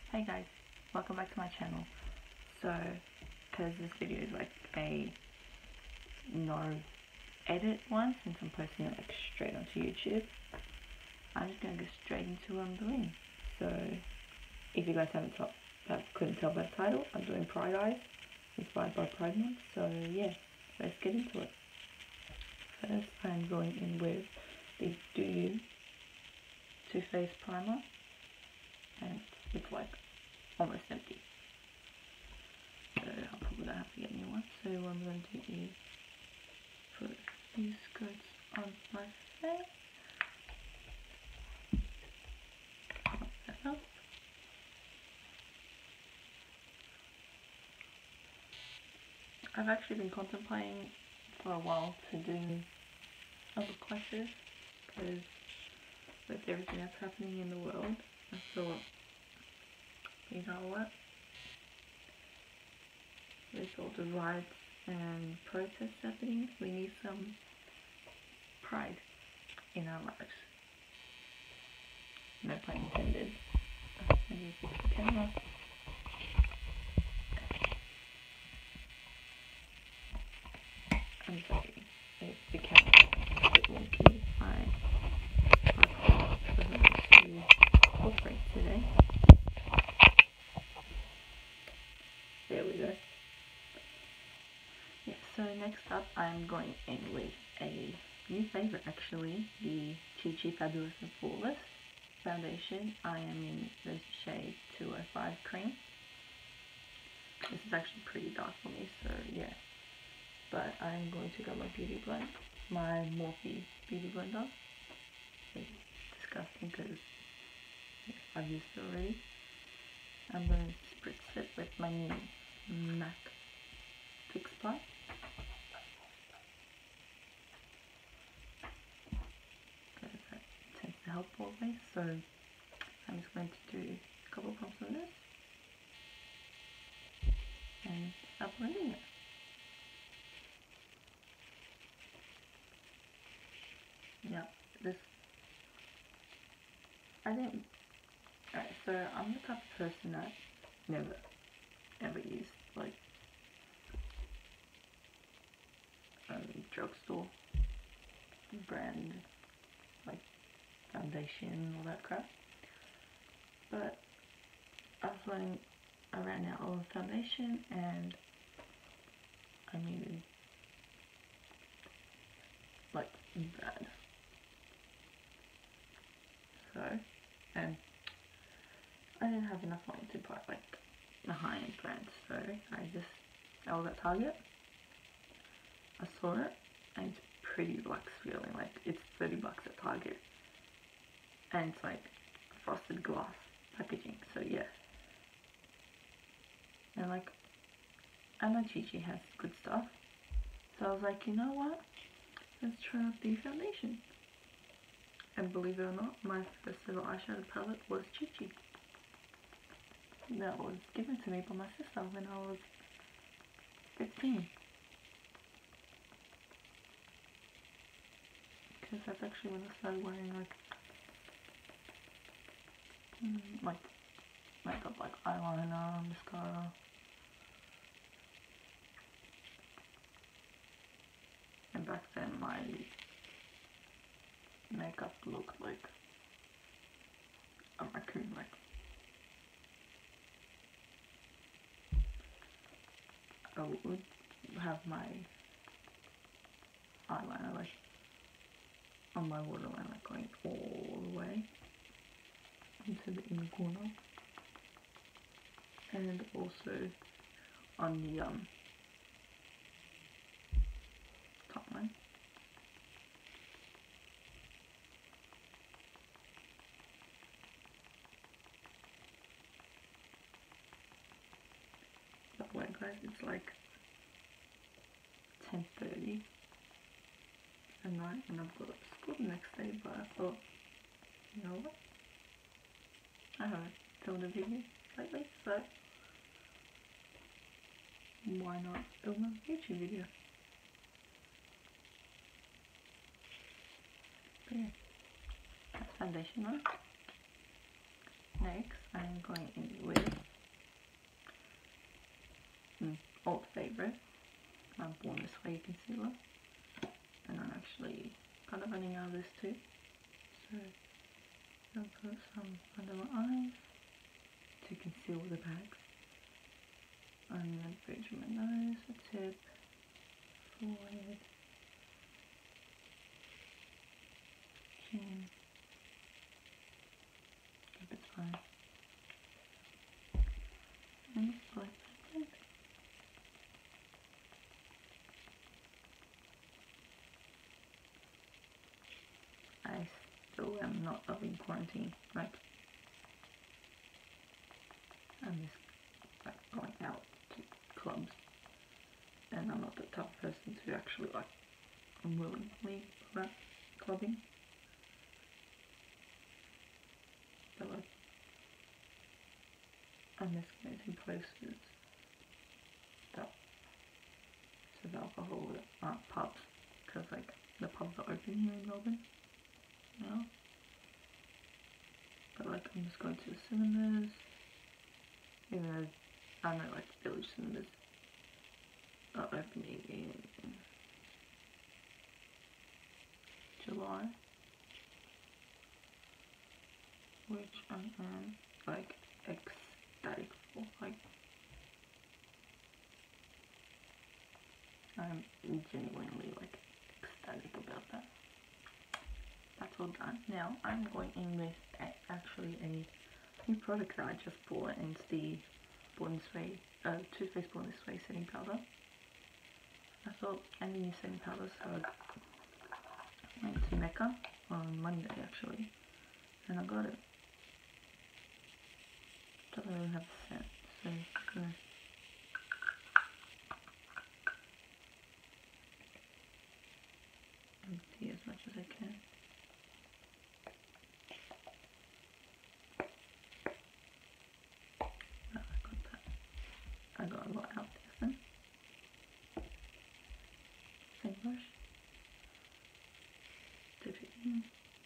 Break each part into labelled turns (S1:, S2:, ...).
S1: Hey guys, welcome back to my channel. So, because this video is like a no edit one, since I'm posting it like straight onto YouTube, I'm just going to go straight into what I'm doing. So, if you guys couldn't tell by the title, I'm doing Pride Eyes, inspired by Pride Month. So yeah, let's get into it. First, I'm going in with the Do You Too Faced primer, and it's like almost empty, so I'll probably gonna have to get a new one. So what I'm going to do is put these skirts on my face, pop that up. I've actually been contemplating for a while to do a look like this, because with everything that's happening in the world, I thought, you know what, with all the riots and protests happening, we need some pride in our lives. No pun intended. Let me fix the camera. I'm sorry, if the camera is a bit wonky. My iPod doesn't want to cooperate today. There we go. Yeah, so next up I'm going in with a new favourite actually, the Chi Chi Fabulous and Flawless foundation. I am in the shade 205 Cream. This is actually pretty dark for me, so yeah. But I'm going to get my beauty blend, my Morphe beauty blender. It's disgusting because I've used it already. I'm going to spritz it with my new MAC Fix Plus. Because that tends to help always. So I'm just going to do a couple pumps on this and start blending it. Yeah, this, I think, alright, so I'm the type of person that never ever used like drugstore brand like foundation and all that crap, but I was when I ran out of foundation and I needed like bad. So, and I didn't have enough money to buy like a high-end brand, so I was at Target, I saw it, and it's pretty luxe feeling, like it's 30 bucks at Target, and it's like frosted glass packaging, so yeah. And like, I know Chi Chi has good stuff, so I was like, you know what, let's try out the foundation. And believe it or not, my first ever eyeshadow palette was Chi Chi. That was given to me by my sister when I was 15. Because that's actually when I started wearing like makeup, like eyeliner, mascara. And back then my makeup looked like a raccoon, like I would have my eyeliner like on my waterline, like going all the way into the inner corner, and also on the top line. By the way guys, it's like 10:30 at night and I've got school the next day, but I thought, you know what, I haven't filmed a video lately, so why not film a YouTube video? But yeah, that's foundation, right? Next, I'm going in with old favourite, my Born This Way concealer, and I'm actually kind of running out of this too, so I'll put some under my eyes to conceal the bags, and then bridge my nose, the tip, forehead, chin, keep it fine, and blend. I still am not loving quarantine, like, I'm just like going out to clubs, and I'm not the type of person to actually like willingly go out clubbing, but like I'm just going to places that serve alcohol that aren't pubs, because like the pubs are open here in Melbourne now, but like I'm just going to the cinemas, even though I know like village cinemas are opening in July, which I am like ecstatic for. Like, I'm genuinely like ecstatic about that. That's all done. Now I'm going in with actually a new product that I just bought, and it's the Born This Way, Too Faced Born This Way setting powder. I thought any new setting powders, so I went to Mecca on Monday actually, and I got it. Doesn't really have a scent, so I'm gonna empty as much as I can. I got a lot out this then. Same brush. Dip it in.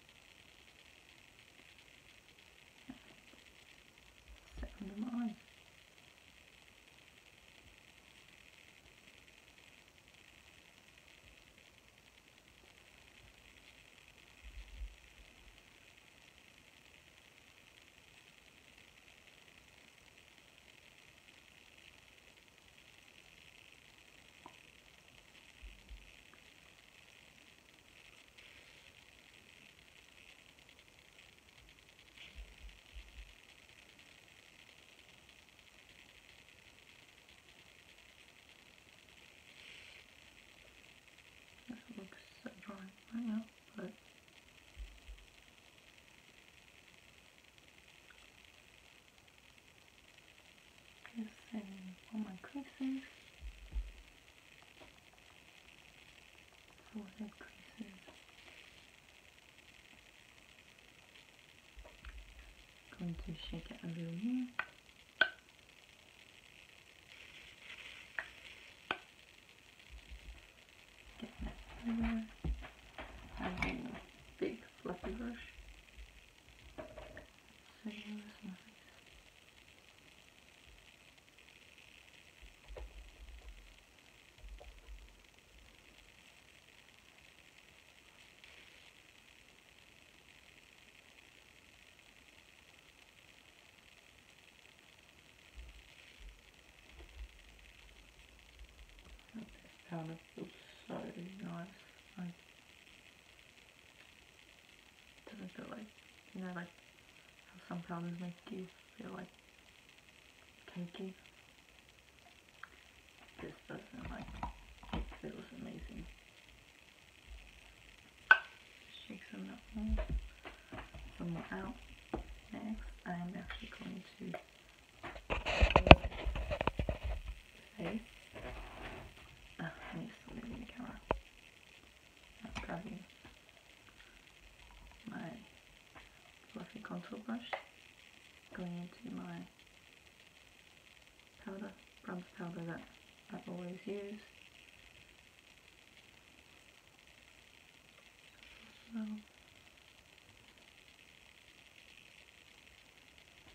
S1: Set under my eyes. This looks so dry right now, but just setting all my creases, forehead creases. Going to shake it a little more. Get that everywhere. Having a big fluffy brush. So this my face. This powder feels so nice. Like, it doesn't feel like, you know, like how some powders make you feel like cakey. This doesn't, like, it feels amazing. Shake some more out. Next, I'm actually going to face. I need to stop moving the camera. I'm grabbing my fluffy contour brush, going into my powder, bronze powder that I always use. So,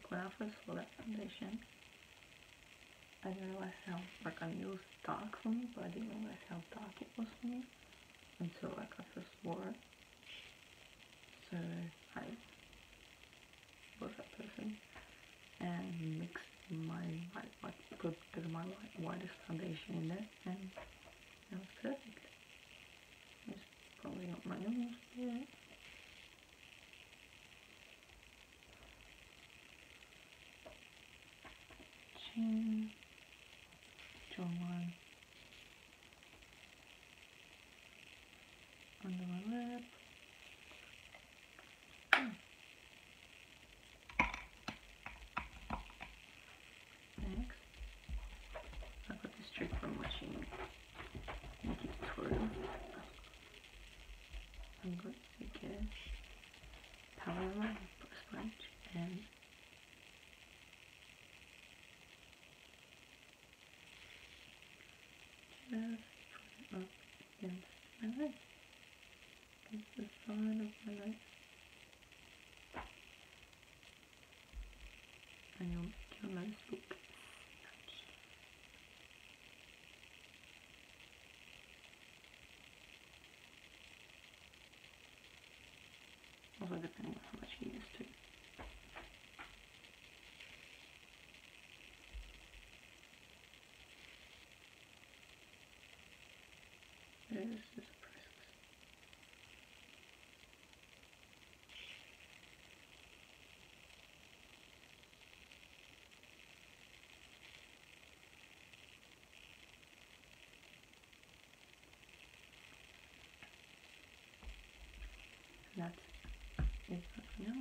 S1: when I first saw that foundation, I didn't realize how, like, I knew it was dark for me, but I didn't realize how dark it was for me until, like, I first wore it. So I was that person and mixed my put my whitest foundation in there, and that was perfect. It's probably not my nose yet. Chin, jawline, under my lip. Next, I got this trick from watching Nikki tutorials. I'm going to get Paloma sponge and just put it up against my nose, against the side of my nose, and you'll make your nose look snatched. Also depending on how much you use too. This is a process. And that's it for now.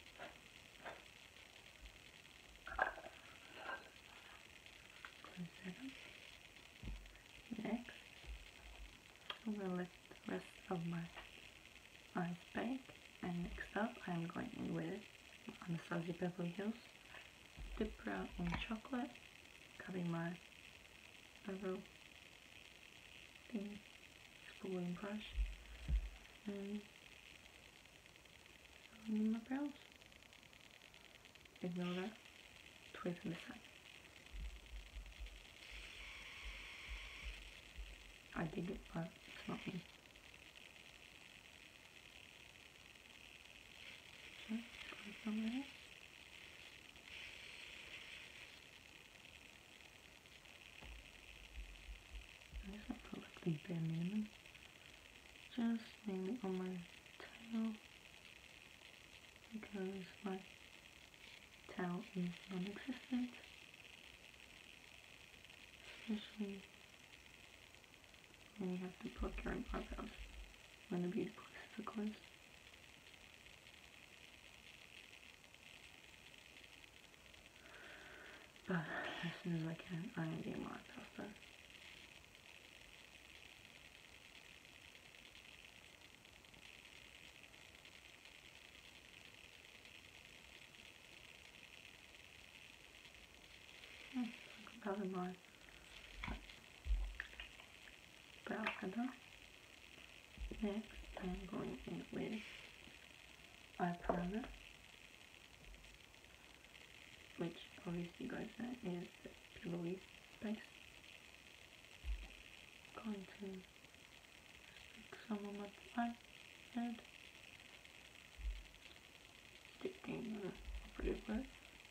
S1: Close that up. Next, I'm going to let the rest of my eyes bake, and next up I'm going in with Anastasia Beverly Hills Dip Brow in Chocolate, cutting my overall thin spooling brush and filling in my brows. Ignore that twist in the side. I dig it, but it's not me. So, close some there. I just want to put like the bare minimum. Just mainly on my tail, because my tail is non-existent, especially when you have to pluck your own eyebrows when the beauty places are closed. But as soon as I can, I am getting my eyebrows done. That is my brow center. Next, I'm going in with eye primer, which obviously you guys know is the pillowy base. Going to stick some on my forehead, sticking the operative word.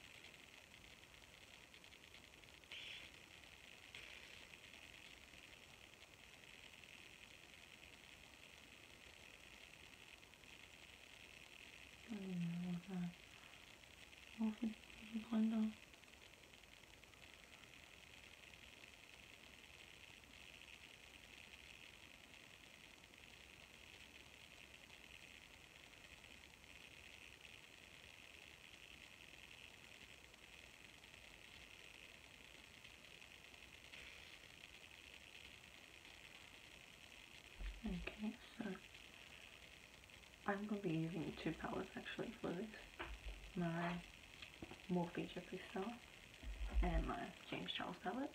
S1: Morphin blender. Okay, so I'm going to be using two palettes actually for this. My Morphe Jeffree Star and my James Charles palette.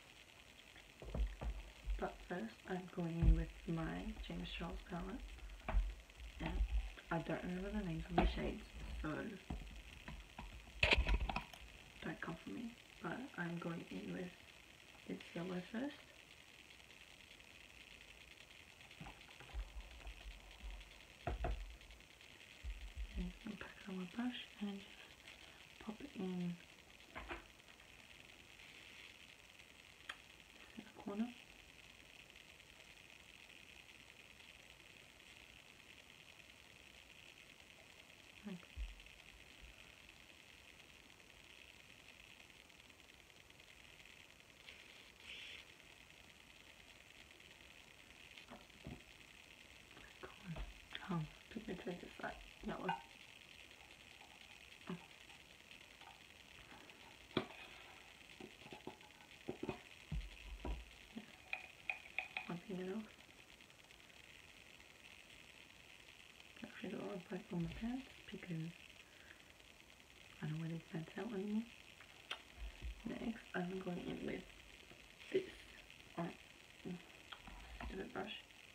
S1: But first I'm going in with my James Charles palette, and I don't remember the names of the shades, so come from me, but I'm going in with this yellow first. And I'll pack it on my brush and just pop it in the corner. Okay. Pigmented is that yellow. Wiping it off. Actually got a pipe on my pants because I don't wear these pants out anymore. Next, I'm going in with this stupid brush.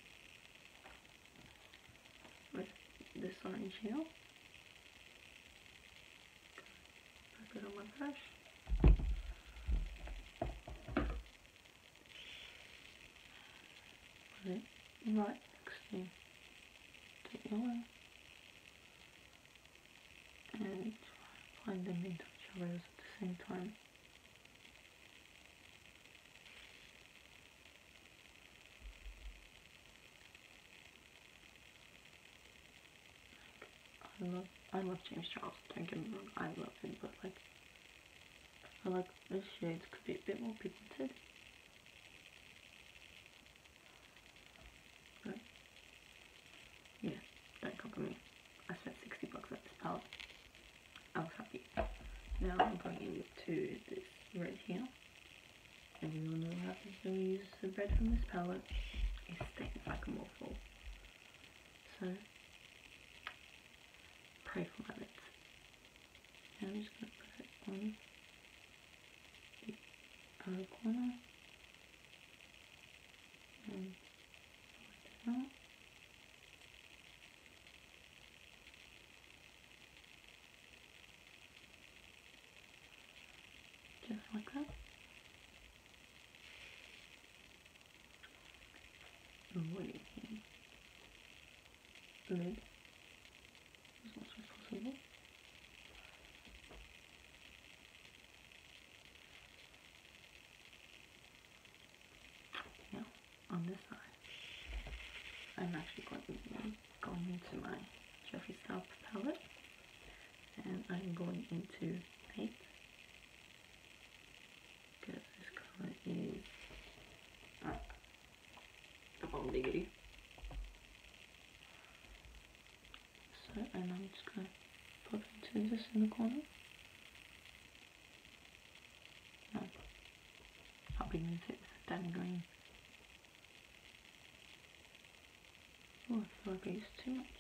S1: With this orange here. Put it on my brush. Put it right next to the yellow. And find them into each other at the same time. I love James Charles, don't get me wrong, I love him, but like, I like this shades could be a bit more pigmented. But, yeah, don't copy me. I spent $60 on this palette. I was happy. Now I'm going into this red here. And you all know what happens when we use the red from this palette. It stains like a morphle. So, pray for my lips. And I'm just going to put it on the outer corner. And like that. Just like that. Avoiding the lid as much as possible. Now, on this side, I'm actually going into my Jeffree Star palette, and I'm going into Paint, because this colour is the bomb diggity. So, and I'm just going to pop into this in the corner. No, how big is it? It's a damn green. Oh, I feel like I used too much.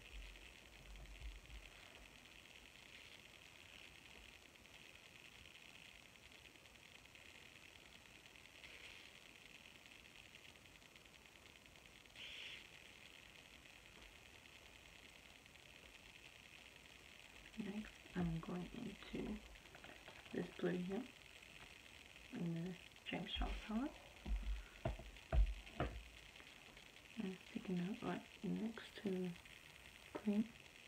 S1: Next, I'm going into this blue here in the James Charles palette, and sticking it right next to the cream.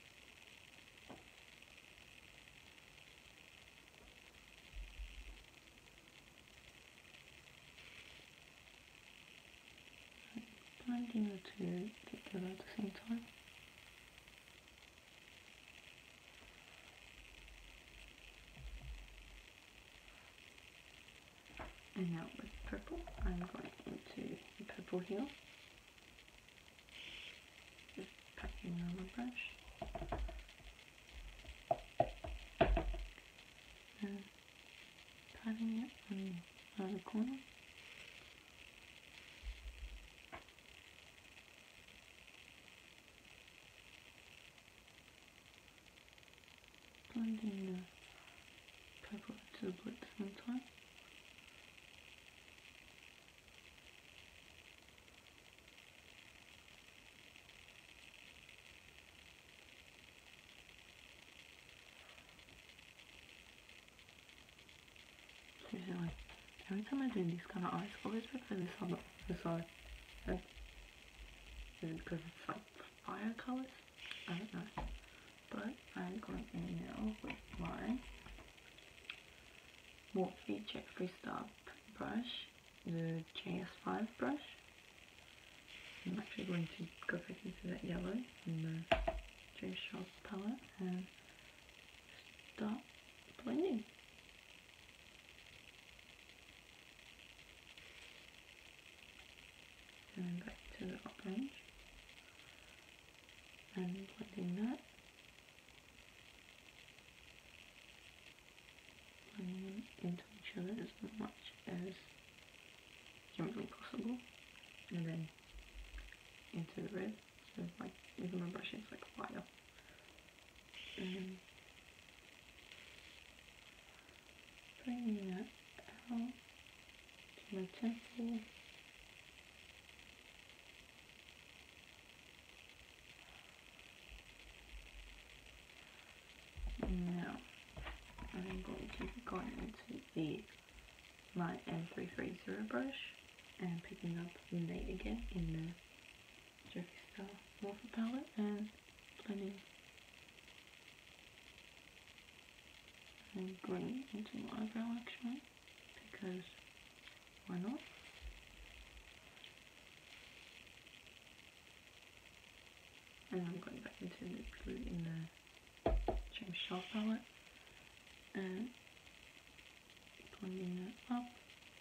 S1: Blending the two together at the same time. And now with purple, I'm going into the purple here. Just packing it on my brush. And patting it on the other corner. Blending the purple to the blue at the same time. every time I do these kind of eyes, I always prefer this on the side. Is it because it's like fire colours? I don't know. But I'm going in now with my Morphe Check Freestyle brush, the JS5 brush. I'm actually going to go back into that yellow in the James Charles palette and start blending. And back to the orange and blending that. Blending them into each other as much as humanly possible. And then into the red. So like even my brush is like fire. And bringing that out to my temple. Now I'm going to go into the my M330 brush and picking up Nate again in the Jeffree Star Morphe palette and blending and green into my eyebrow actually, because why not? And I'm going back into the blue in the James Charles palette and blending that up.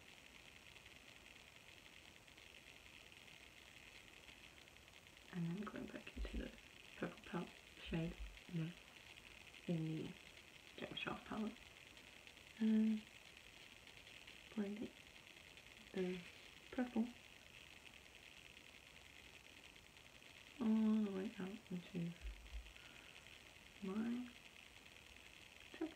S1: And then going back into the purple palette shade in the James Charles palette and blending the purple all the way out into my temple.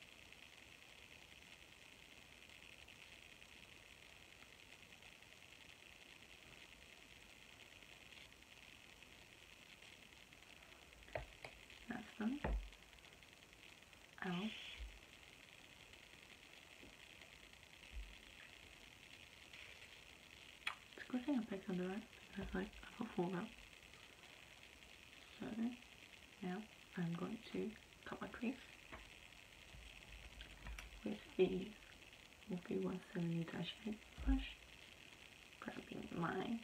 S1: That's done. Ow. It's a good thing I picked under that because like I got fall out. So now I'm going to cut my crease with the Morphe 170-8 brush, grabbing my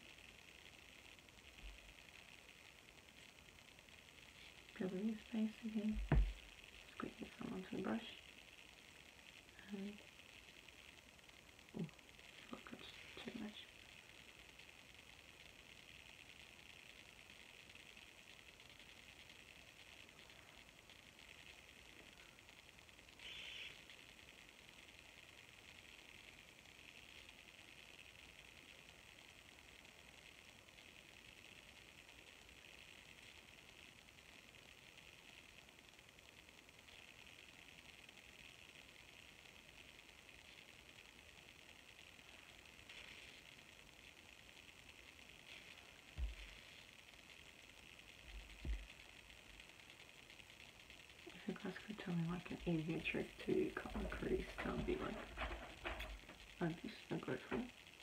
S1: W space again, squeezing some onto the brush, and oh, look, it's too much. If you guys could tell me like an easier trick to cut my crease, that would be like, I'd be so grateful.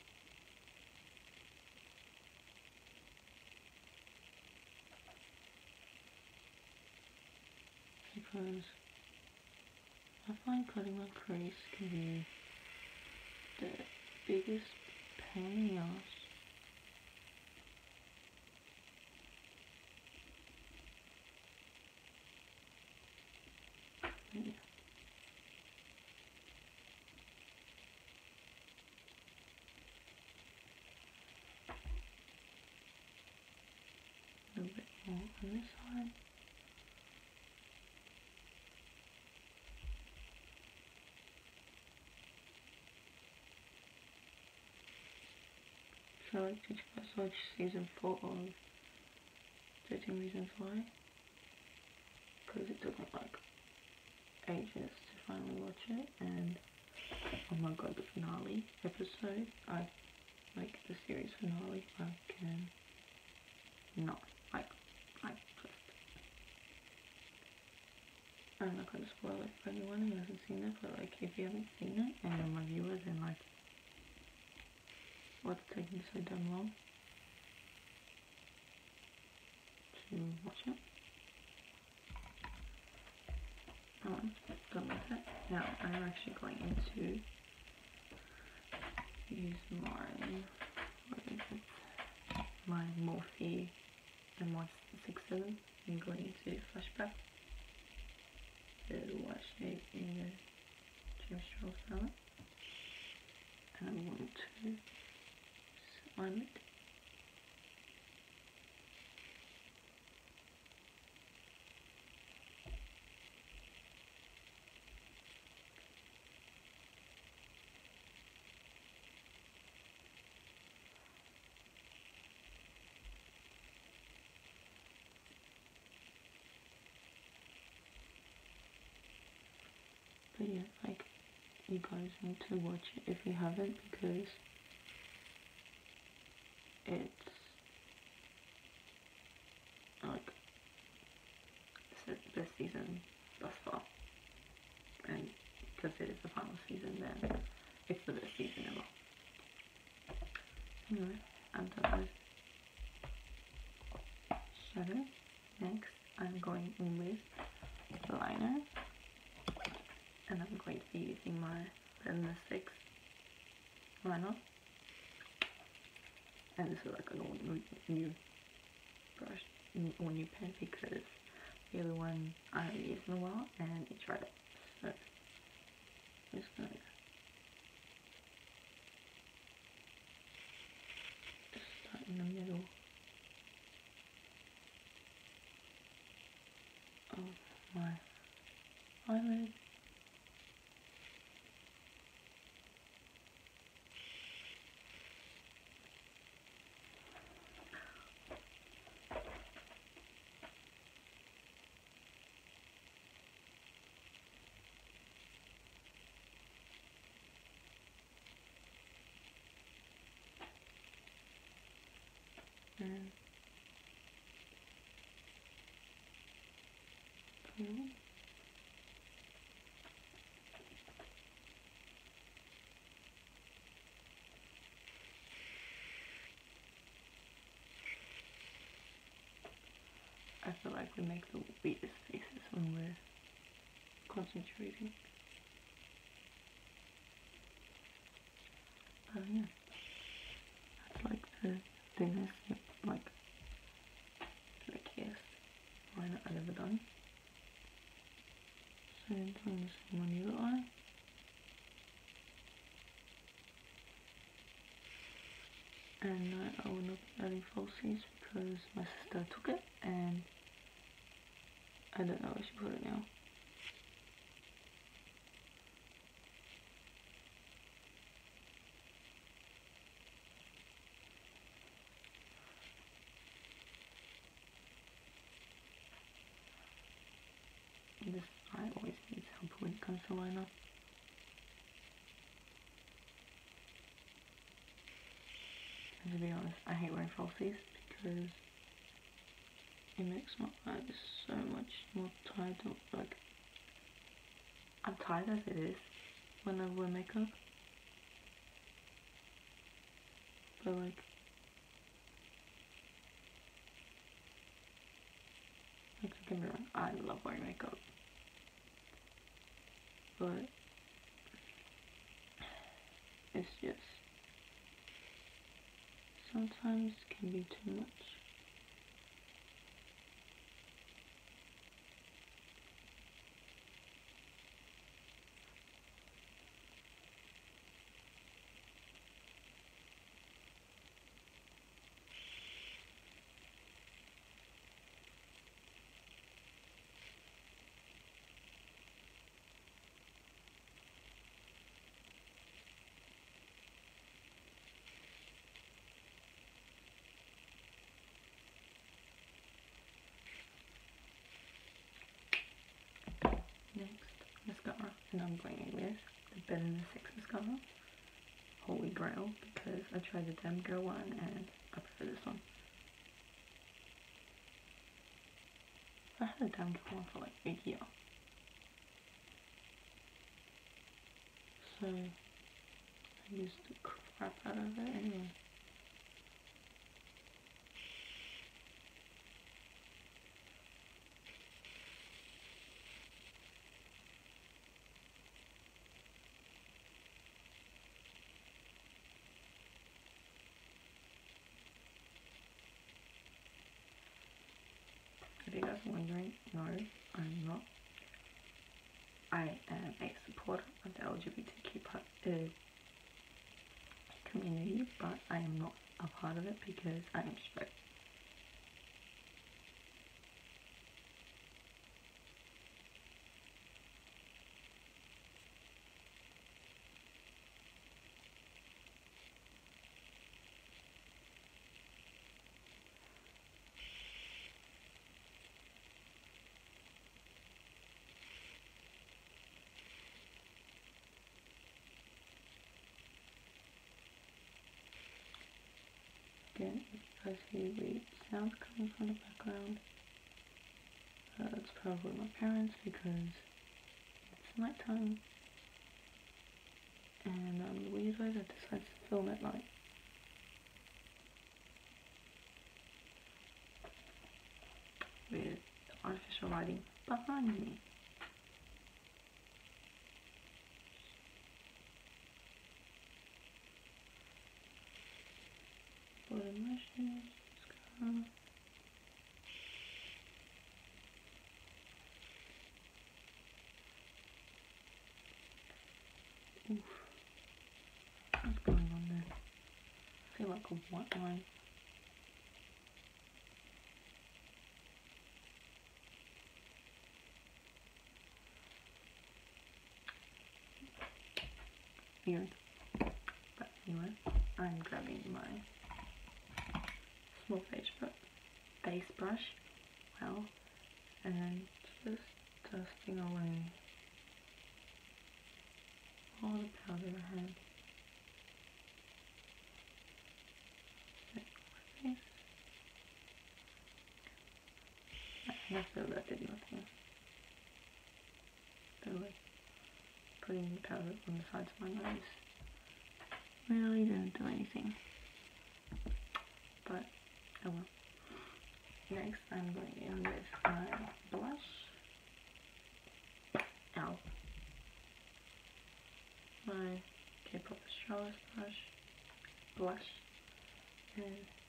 S1: Because I find cutting my crease can be the biggest pain in the ass. Yeah. A little bit more on this side. So did you guys watch season 4 of 13 Reasons Why? Because it took me like ages to finally watch it, and oh my god, the finale episode, I like the series finale, I can not, like just, I'm not gonna spoil it for anyone who hasn't seen it, but like if you haven't seen it and you're my viewer, then like what's taking so damn long to watch it. Done with it. Now I'm actually going to use my Morphe M167. I'm going into flashback, the white shape in the James Charles palette, and I want to slime it. But yeah, like, you guys need to watch it if you haven't, because it's like the best season thus far, and because it is the final season, then it's the best season ever. Anyway, I'm done with shadow. Next, I'm going in with liner, and I'm going to be using my Pen 6 liner, and this is like an all new brush, all new pen, because the other one I haven't used in a while and it tried it. So I'm just gonna start in the middle of my eyelid. And cool. I feel like we make the weirdest faces when we're concentrating. Yeah, that's like the thinnest, like fleckiest line I've ever done. So I'm doing the same on the other eye. And no, I will not be adding falsies because my sister took it and I don't know where she put it now. This eye always needs help when it comes to liner. And to be honest, I hate wearing falsies because it makes my eyes so much more tired. Like, I'm tired as it is when I wear makeup. But like, don't get me wrong, I love wearing makeup. But it's just sometimes can be too much. Next, mascara, and I'm going in with the Pen 6 mascara, Holy Grail, because I tried the Damn Girl one and I prefer this one. I had a Damn Girl one for like a year, so I use the crap out of it anyway. If you guys are wondering, no, I'm not. I am a supporter of the LGBTQ community, but I am not a part of it because I am straight. Again, if you guys hear weird sounds coming from the background, it's probably my parents because it's night time and I'm the weirdo that decides to film at night. With artificial lighting behind me. Blood emotions, oof. What's going on there? I feel like a white line. Weird. But anyway, I'm grabbing my small face brush, well, and just dusting away all the powder I had. I feel that did nothing. Really, putting the powder on the sides of my nose really didn't do anything. But oh well. Next, I'm going in with my blush. Ow. My K-pop Astralis blush, and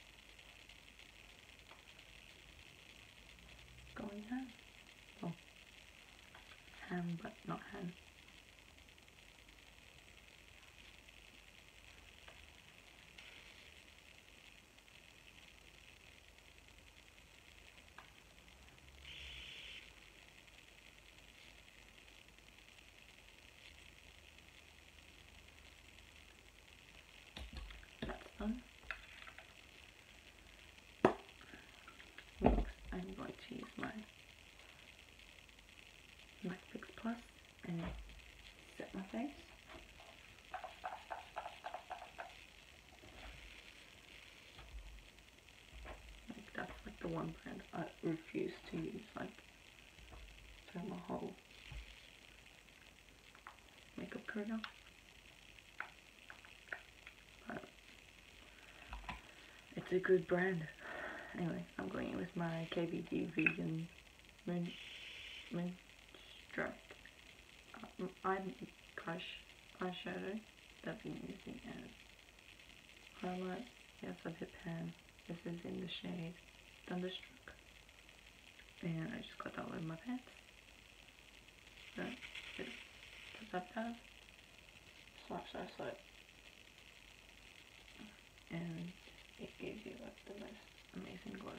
S1: going ham. Well, ham but not ham. That's done. Next, I'm going to use my MAC Fix Plus and set my face. Like, that's like the one brand I refuse to use, like, for my whole makeup career. But it's a good brand. Anyway, I'm going in with my KVD Vegan Moonstruck eyeshadow that I've been using as highlight. Yes, I've hit pan. This is in the shade Thunderstruck. And I just got that one in my pants. So, just put that down. Swatch that side. And it gives you like the most amazing glow.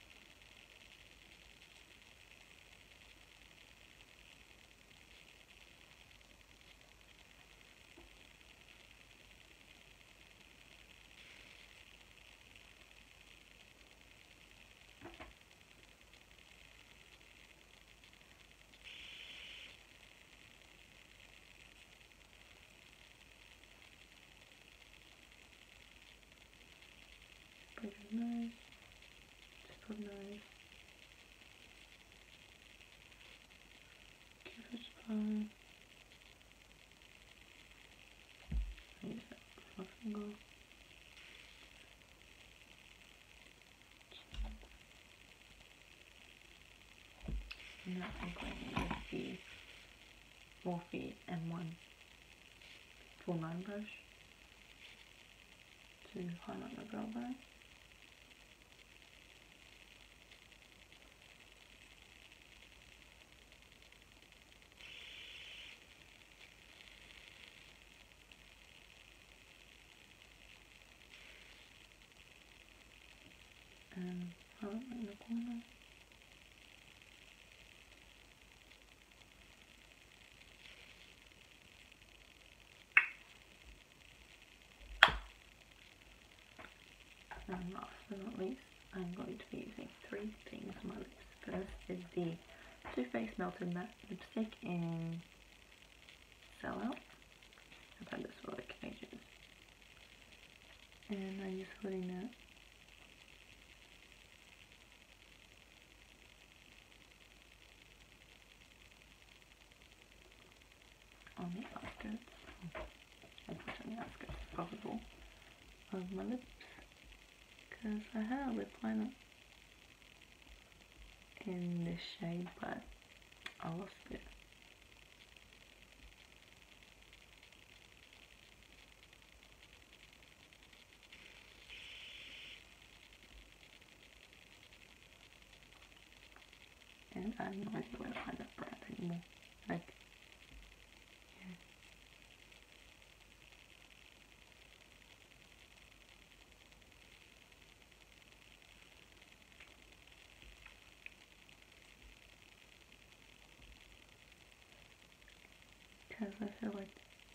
S1: Put your nose, just put nose. Cupid's bow. Use it. longer. Now I'm going with the Morphe M1 full line brush to highlight my brow bone. And highlight in the corner. And last but not least, I'm going to be using three things on my lips. First is the Too Faced Melted Matte Lipstick in Sellout. I've had this for like ages. And I'm just putting that on the outskirts, as much on the outskirts as possible of my lips, because I had a lip liner in this shade, but I lost it. And I have no idea where to find that brand anymore. Like, yeah. Because I feel like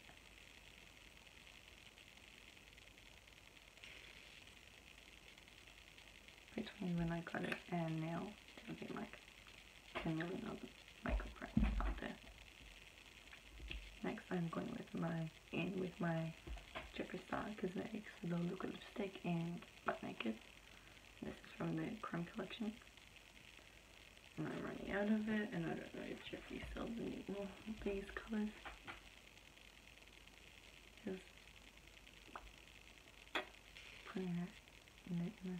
S1: between when I got it and now, there's been like 10 million other makeup brands out there. Next, I'm going with my Jeffree Star Cosmetics Low Liquid Lipstick in Butt Naked. This is from the Chrome collection. And I'm running out of it, and I don't know if Jeffree sells any more of these colours. Just putting it in there.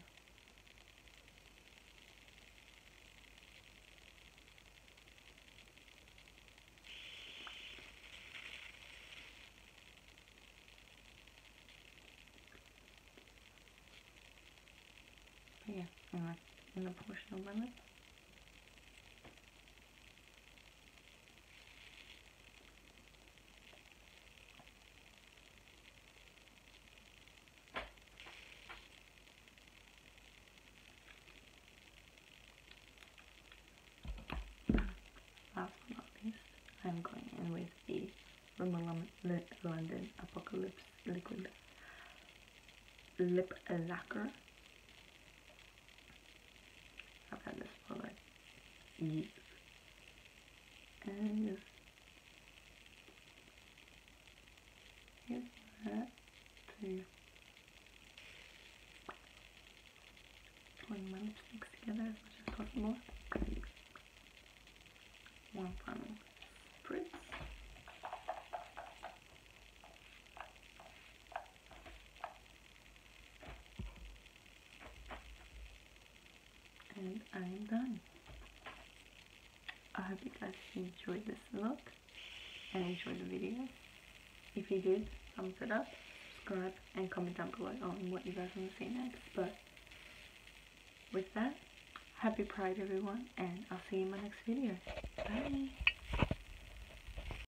S1: But yeah, in the portion of my lip. Last but not least, I'm going in with the Rimmel London Apocalypse Liquid Lip Lacquer. I've had this for like years. And just use that to blend my lipsticks together as much as possible. One final spritz. And I'm done. I hope you guys enjoyed this look and enjoyed the video. If you did, thumbs it up, subscribe, and comment down below on what you guys want to see next. But with that, happy Pride everyone, and I'll see you in my next video.